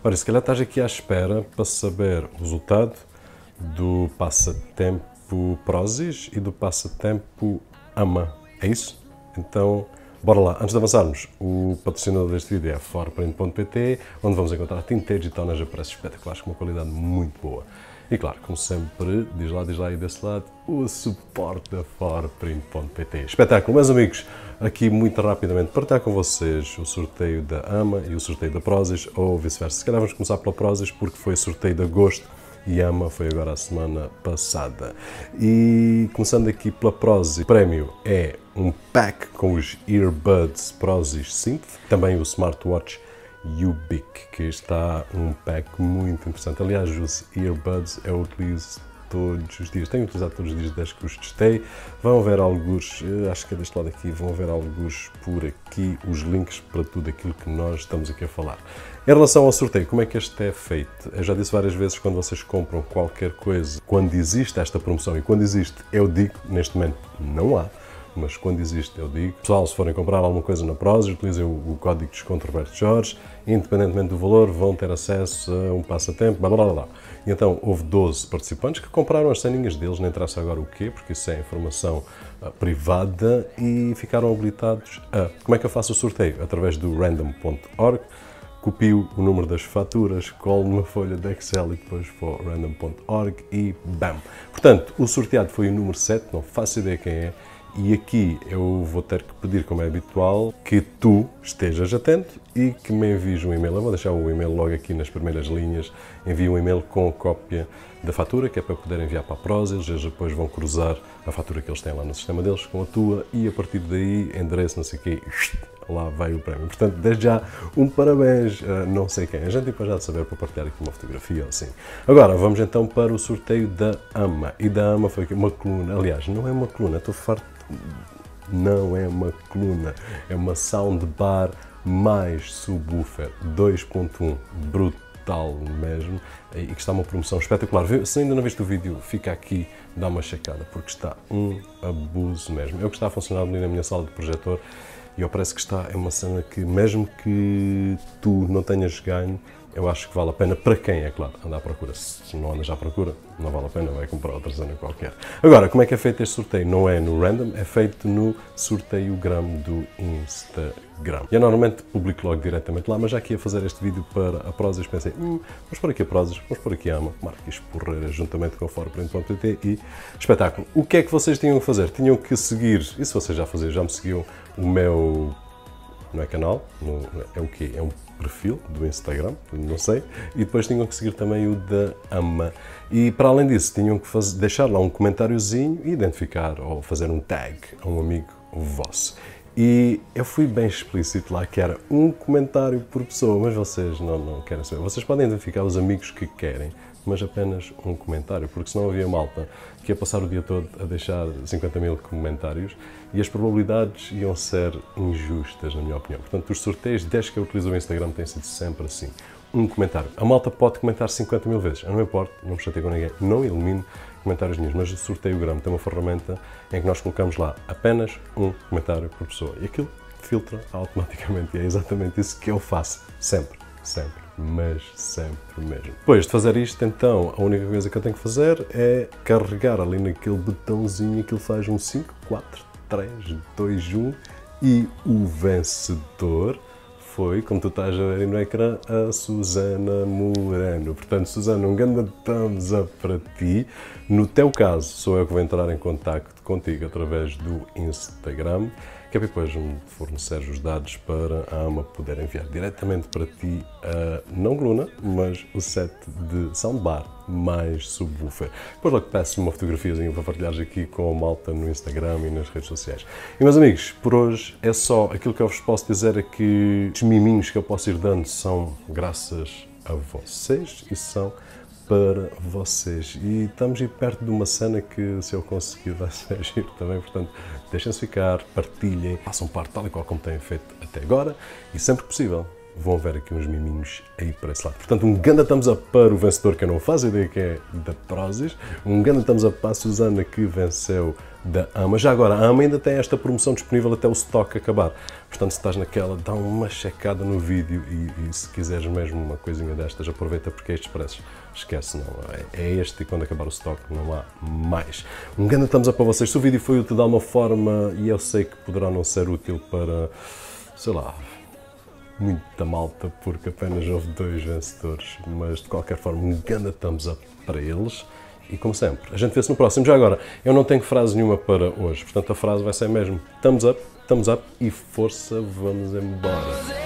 Ora, se calhar estás aqui à espera para saber o resultado do passatempo Prozis e do passatempo Ama. É isso? Então, bora lá. Antes de avançarmos, o patrocinador deste vídeo é a forprint.pt, onde vamos encontrar tinta digital nas preços espetaculares com uma qualidade muito boa. E claro, como sempre, diz lá aí desse lado, o suporte da forprint.pt. Espetáculo, meus amigos, aqui muito rapidamente partilhar com vocês o sorteio da Ama e o sorteio da Prozis, ou vice-versa. Se calhar vamos começar pela Prozis, porque foi o sorteio de agosto e Ama foi agora a semana passada. E começando aqui pela Prozis, o prémio é um pack com os Earbuds Prozis Synth, também o Smartwatch Ubic, que está um pack muito interessante. Aliás, os Earbuds eu utilizo todos os dias, tenho utilizado todos os dias desde que os testei. Vão ver alguns, acho que é deste lado aqui, vão ver alguns por aqui, os links para tudo aquilo que nós estamos aqui a falar. Em relação ao sorteio, como é que este é feito? Eu já disse várias vezes, quando vocês compram qualquer coisa, quando existe esta promoção, e quando existe, eu digo, neste momento não há, mas quando existe, eu digo. Pessoal, se forem comprar alguma coisa na Prozis, utilizem o código de desconto Roberto Jorge, independentemente do valor, vão ter acesso a um passatempo, blá blá blá. E então, houve 12 participantes que compraram as ceninhas deles, não interessa agora o quê, porque isso é informação privada, e ficaram habilitados a... Como é que eu faço o sorteio? Através do random.org, copio o número das faturas, colo numa folha de Excel e depois vou ao random.org e bam! Portanto, o sorteado foi o número 7, não faço ideia quem é, e aqui eu vou ter que pedir, como é habitual, que tu estejas atento e que me envies um e-mail. Eu vou deixar o e-mail logo aqui nas primeiras linhas. Envie um e-mail com a cópia da fatura, que é para poder enviar para a Prozis. Eles depois vão cruzar a fatura que eles têm lá no sistema deles com a tua e a partir daí, endereço, não sei o quê, lá vai o prémio. Portanto, desde já, um parabéns, não sei quem. A gente depois já de saber para partilhar aqui uma fotografia ou assim. Agora, vamos então para o sorteio da Ama. E da Ama foi aqui uma coluna. Aliás, não é uma coluna, estou farto. Não é uma coluna, é uma soundbar mais subwoofer 2.1, brutal mesmo, e que está uma promoção espetacular. Se ainda não viste o vídeo, fica aqui, dá uma checada, porque está um abuso mesmo. É o que está a funcionar ali na minha sala de projetor, e eu parece que está, é uma cena que mesmo que tu não tenhas ganho, eu acho que vale a pena, para quem, é claro, anda à procura. Se não andas à procura, não vale a pena, vai comprar outra cena qualquer. Agora, como é que é feito este sorteio? não é no random, é feito no sorteiogram do Instagram. Eu normalmente publico logo diretamente lá, mas já que ia fazer este vídeo para a Prozis, pensei, vamos pôr aqui a Prozis, vamos pôr aqui a Ama, Marques Porreira, juntamente com a forprint.pt e espetáculo. O que é que vocês tinham que fazer? Tinham que seguir, e se vocês já faziam, já me seguiam, o meu... não é canal, é o quê? É um perfil do Instagram, não sei, e depois tinham que seguir também o da Ama. E para além disso, tinham que deixar lá um comentáriozinho e identificar ou fazer um tag a um amigo vosso. E eu fui bem explícito lá que era um comentário por pessoa, mas vocês não querem saber. Vocês podem identificar os amigos que querem, mas apenas um comentário, porque senão havia malta que ia passar o dia todo a deixar 50 mil comentários e as probabilidades iam ser injustas, na minha opinião. Portanto, os sorteios, desde que eu utilizo o Instagram, têm sido sempre assim. Um comentário. A malta pode comentar 50 mil vezes, eu não me importo, não me chatei com ninguém, não elimino comentários nenhum, mas o sorteiogram tem uma ferramenta em que nós colocamos lá apenas um comentário por pessoa e aquilo filtra automaticamente e é exatamente isso que eu faço, sempre, mas sempre mesmo. Depois de fazer isto, então, a única coisa que eu tenho que fazer é carregar ali naquele botãozinho que ele faz um 5, 4, 3, 2, 1 e o vencedor foi, como tu estás a ver aí no ecrã, a Susana Moreno. Portanto, Susana, um grande thumbs up para ti. No teu caso, sou eu que vou entrar em contacto contigo através do Instagram, que é depois me fornecer os dados para a Ama poder enviar diretamente para ti, não coluna, mas o set de soundbar mais subwoofer. Depois logo peço uma fotografiazinha para partilhares aqui com a malta no Instagram e nas redes sociais. E meus amigos, por hoje é só. Aquilo que eu vos posso dizer é que os miminhos que eu posso ir dando são graças a vocês e são para vocês. E estamos aí perto de uma cena que, se eu conseguir, vai ser giro também. Portanto, deixem-se ficar, partilhem, façam parte tal e qual como têm feito até agora e sempre que possível, vão haver aqui uns miminhos aí para esse lado. Portanto, um grande thumbs up para o vencedor, que eu não faço ideia que é da Prozis. Um grande thumbs up para a Susana, que venceu da AMA. Já agora, a AMA ainda tem esta promoção disponível até o stock acabar. Portanto, se estás naquela, dá uma checada no vídeo e se quiseres mesmo uma coisinha destas, aproveita, porque estes preços, esquece, não. É este, e quando acabar o stock não há mais. Um grande thumbs up para vocês. Se o vídeo foi útil de alguma forma, e eu sei que poderá não ser útil para, sei lá, muita malta, porque apenas houve 2 vencedores, mas de qualquer forma, um grande thumbs up para eles. E como sempre, a gente vê-se no próximo. Já agora, eu não tenho frase nenhuma para hoje, portanto a frase vai ser mesmo thumbs up e força, vamos embora.